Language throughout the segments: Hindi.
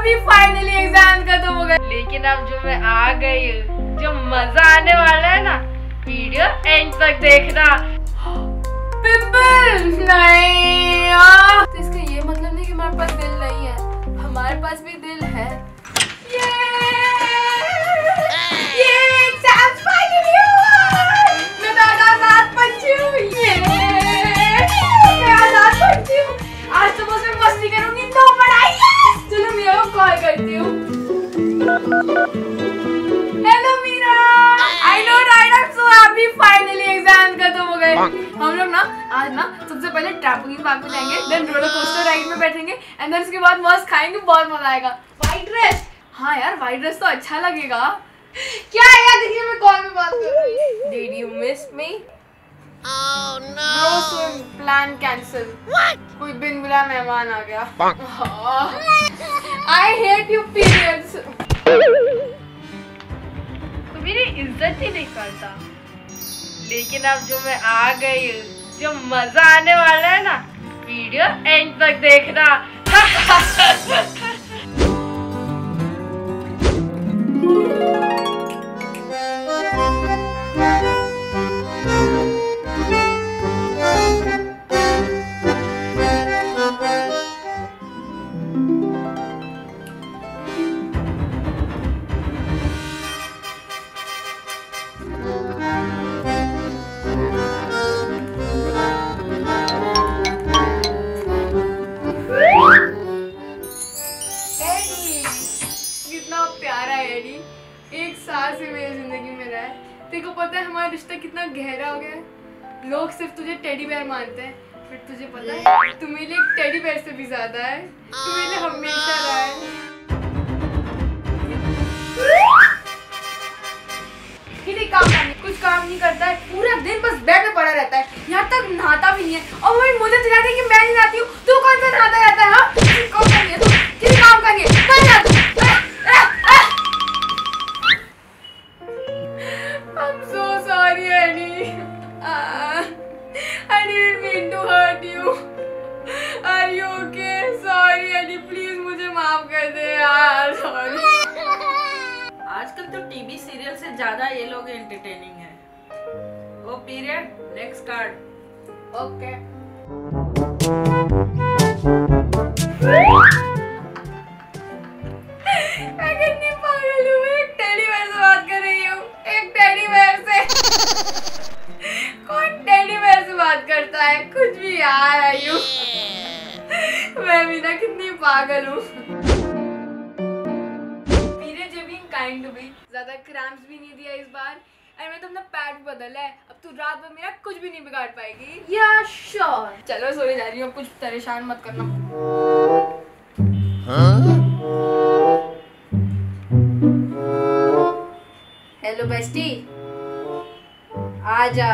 अभी फाइनली एग्जाम खत्म हो गए, लेकिन अब जो मैं आ गई हूँ, जो मजा आने वाला है ना, वीडियो एंड तक देखना। पिंपल नहीं यार। तो इसका ये मतलब नहीं कि हमारे पास दिल नहीं है, हमारे पास भी दिल है। ये एग्जाम फाइनली हुआ। मैं तो आजाद पंछी हूँ। मैं आजाद पंछी हूँ। आज तो बस मैं मस्ती करूंगी, तो पढ़ाई। चलो मीरा को कॉल करती हूँ। Hello Meera, I know right, I am so happy, finally exam खत्म हो गए। हम लोग ना आज ना सबसे पहले ट्रैम्पोलिन पार्क में जाएंगे, देन रोलर कोस्टर राइड में बैठेंगे, एंड देन उसके बाद मस्त खाएंगे, बहुत मजा आएगा। व्हाइट ड्रेस, हाँ यार व्हाइट ड्रेस तो अच्छा लगेगा। क्या है यार, देखिए मैं कॉल में बात कर रही हूँ। Did you miss me? Oh no. No, plan cancel. कोई बिन बुलाए मेहमान आ गया। I hate you periods. तो मेरी इज्जत ही नहीं करता, लेकिन अब जो मैं आ गई हूँ, जो मजा आने वाला है ना, वीडियो एंड तक देखना। एक साल से मेरी जिंदगी में रहा है। तेरे को पता है हमारा रिश्ता कितना गहरा हो गया है। लोग सिर्फ तुझे टेडी बेयर मानते हैं, बट तुझे पता है तू मेरे लिए एक टेडी बेयर से भी ज्यादा है। तू मेरे लिए हमेशा रहा है। काम करने कुछ काम नहीं करता है, पूरा दिन बस बेड में पड़ा रहता है, यहाँ तक नहाता भी नहीं है। और वो मुझे चिल्लाते हैं कि मैं नहीं नहाती हूँ, तू कौन सा नहाता रहता है? हाँ काम करिए, तू किसी काम करिए, कहाँ जा तू? I'm so sorry, Annie. I didn't mean to hurt you. Are you okay? Sorry, Annie. Please मुझे माफ कर दे यार. Sorry. आजकल तो टीवी सीरियल से ज्यादा ये लोग एंटरटेनिंग है। Oh period, next card. Okay. मैं कितनी पागल हूँ, एक टेडी बेयर से बात कर रही हूँ, एक टेडी बेयर से। कौन टेडी बेयर से बात करता है? कुछ भी यार आयु। मैं भी ना कितनी पागल हूँ। काइंड टू बी, ज्यादा क्रैम्प्स भी नहीं दिया इस बार, एंड मैं तो अपना पैड बदला है। अब तू रात भर मेरा कुछ भी नहीं बिगाड़ पाएगी। या श्योर। चलो सोने जा रही हूँ, कुछ परेशान मत करना। हेलो बेस्टी, आजा।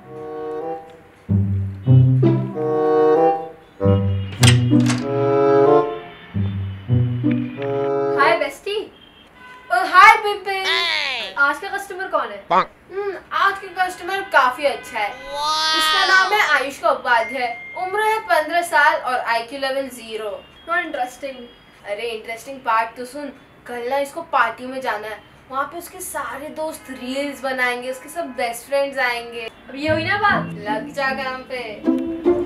Hi bestie. Hi pimple. आज का कस्टमर कौन है? आज का कस्टमर काफी अच्छा है। इसका नाम है आयुष का उपाध्याय, उम्र है 15 साल और IQ लेवल 0। Not interesting. अरे इंटरेस्टिंग पार्ट तो सुन। कल ना इसको पार्टी में जाना है, वहाँ पे उसके सारे दोस्त रील्स बनाएंगे, उसके सब बेस्ट फ्रेंड्स आएंगे। अब ये हुई ना बात, लग जा काम पे।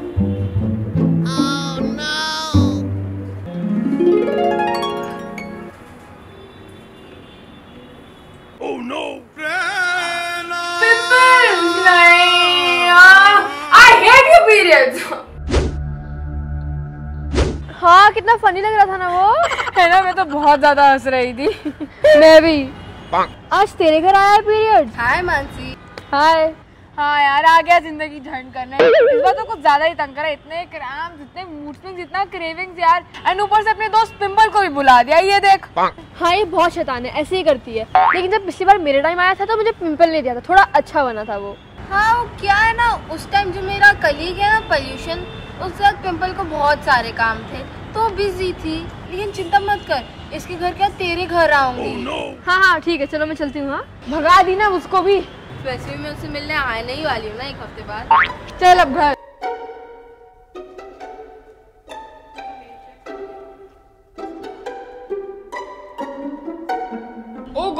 Oh no! Pimple! नहीं यार, I hate you periods. हाँ कितना फनी लग रहा था ना वो। है ना, मैं तो बहुत ज्यादा हंस रही थी। मैं भी। आज तेरे घर आया है पीरियड। हाय मानसी। हाय। हाँ यार, आ गया जिंदगी झंड करने। इस बार तो कुछ ज्यादा ही तंग करा, इतने क्रैम्प्स, इतने मूड स्विंग्स, इतना क्रेविंग्स यार, एंड ऊपर से अपने दोस्त पिंपल को भी बुला दिया। ये देख। हाँ ये बहुत शैतान है, ऐसे ही करती है। लेकिन जब पिछली बार मेरे टाइम आया था तो मुझे पिंपल ने दिया था, थोड़ा अच्छा बना था वो। हाँ वो क्या है ना, उस टाइम जो मेरा कलीग है ना पॉल्यूशन, उस वक्त पिंपल को बहुत सारे काम थे तो बिजी थी। लेकिन चिंता मत कर, इसके घर क्या तेरे घर आऊंगी। हाँ हाँ ठीक है, चलो मैं चलती हूँ। हाँ भगा दी ना उसको भी। वैसे भी मैं उससे मिलने आने ही वाली हूँ ना 1 हफ्ते बाद। चल अब घर।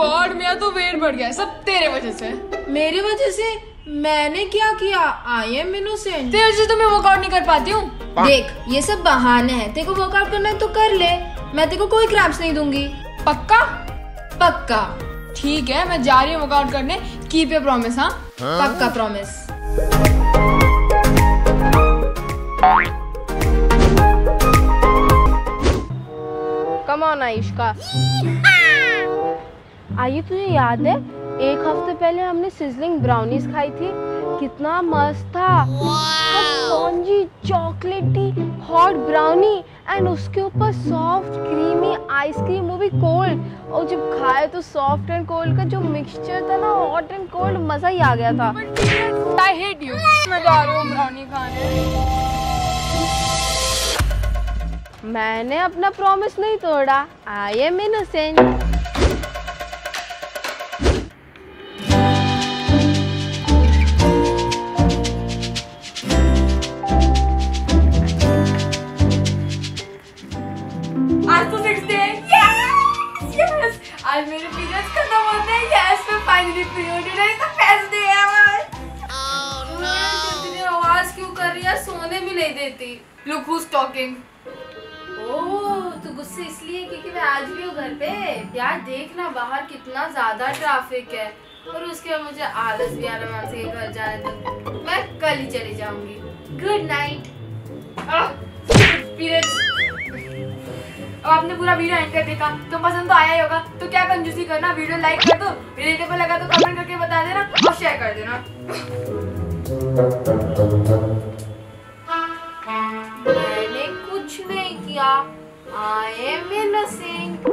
गॉड, मेरा तो वेट बढ़ गया, सब तेरे वजह से। मेरी वजह से? मैंने क्या किया? I am innocent. तेरे वजह से तो मैं वर्कआउट नहीं कर पाती हूँ। देख, ये सब बहाने हैं। तेरे को वर्कआउट करना है तो कर ले, मैं तेरे को कोई क्रैम्प्स नहीं दूंगी। पक्का? पक्का। ठीक है, मैं जा रही हूँ वर्कआउट करने। Keep your promise. हाँ, पक्का प्रॉमिस। Come on Ayushka. आयु, तुझे याद है एक हफ्ते पहले हमने सिजलिंग ब्राउनीज खाई थी? कितना मस्त था। स्पॉन्जी चॉकलेटी हॉट ब्राउनी एंड उसके ऊपर सॉफ्ट क्रीमी आइसक्रीम, वो भी कोल्ड। और जब खाए तो सॉफ्ट एंड कोल्ड का जो मिक्सचर था ना, हॉट एंड कोल्ड, मजा ही आ गया था। I hate you. मैं जा रही हूँ ब्राउनी खाने। मैंने अपना प्रॉमिस नहीं तोड़ा। I am innocent. आज मेरे पीरियड्स खत्म होते हैं। यस, मैं फाइनली पीरियड है। फर्स्ट डे है आज। तुझे आवाज क्यों कर रही है? सोने भी नहीं देती। Look who is talking. Oh, तू गुस्से इसलिए क्योंकि मैं आज भी हूँ घर पे। यार देखना बाहर कितना ज्यादा ट्रैफिक है, और उसके बाद मुझे आलस भी आ रहा है मानसी के घर जाने तक। मैं कल ही चली जाऊंगी। Good night. पीरियड्स। अब आपने पूरा वीडियो एंड कर देखा तो पसंद तो आया ही होगा, तो क्या कंजूसी करना, वीडियो लाइक कर दो, रिलेटेबल लगा तो कमेंट करके बता देना और शेयर कर देना। मैंने कुछ नहीं किया। I am innocent.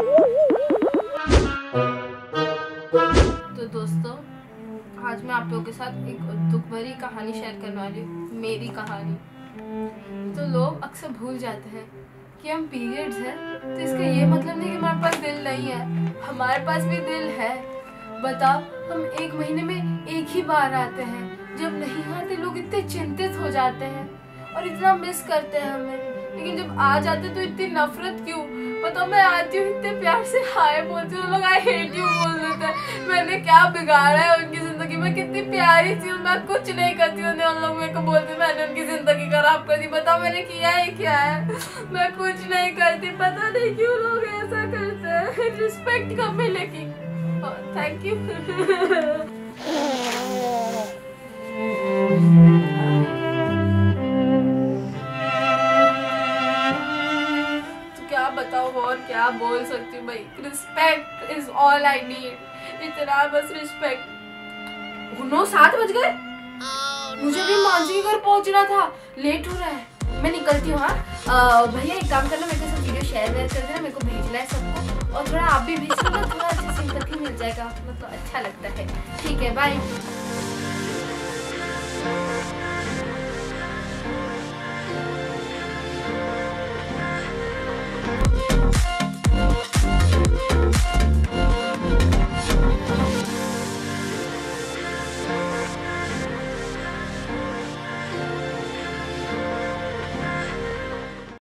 तो दोस्तों, आज मैं आप लोगों के साथ एक दुख भरी कहानी शेयर करने वाली हूँ, मेरी कहानी। तो लोग अक्सर भूल जाते हैं कि हम पीरियड्स हैं, तो इसका ये मतलब नहीं कि हमारे पास दिल नहीं है। हमारे पास भी दिल है। बताओ, हम एक महीने में एक ही बार आते हैं। जब नहीं आते लोग इतने चिंतित हो जाते हैं और इतना मिस करते हैं हमें, लेकिन जब आ जाते तो इतनी नफरत क्यों? बताओ, मैं आती हूँ इतने प्यार से हाय बोलती हूँ, लोग आई हेट यू बोल देते हैं। मैंने क्या बिगाड़ा है उनकी जिंदगी में? कितनी प्यारी थी, मैं कुछ नहीं करती हूँ, उन लोग मेरे को बोलते मैंने उनकी जिंदगी खराब कर दी। बताओ मैंने किया है क्या है? मैं कुछ नहीं करती। पता नहीं क्यों लोग ऐसा करते हैं। रिस्पेक्ट कब मिलेगी? Thank you. बताओ और क्या बोल सकती हूँ भाई। Respect is all I need. इतना बस रिस्पेक्ट। 7 बज गए। मुझे भी मानसी के घर पहुंचना था, लेट हो रहा है। मैं निकलती हूँ। हाँ भैया, एक काम करना, मेरे को सब वीडियो शेयर कर देना, मेरे को भेजना है सबको, और थोड़ा आप भी भेज देना, थोड़ा अच्छी सिंपैथी मिल जाएगा, मतलब अच्छा लगता है। ठीक है, बाय।